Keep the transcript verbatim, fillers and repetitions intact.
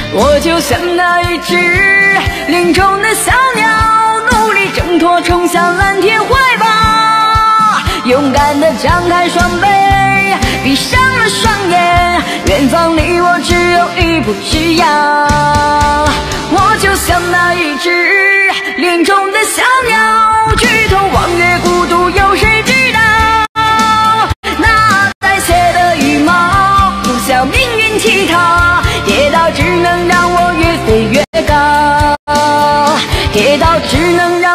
我就像那一只林中的小鸟，努力挣脱冲向蓝天怀抱，勇敢地张开双臂，闭上了双眼，远方离我只有一步之遥。我就像那一只林中的小鸟，举头望月，孤独有谁知道？那带血的羽毛，不向命运乞讨，跌倒只能让我越飞越高，跌倒只能让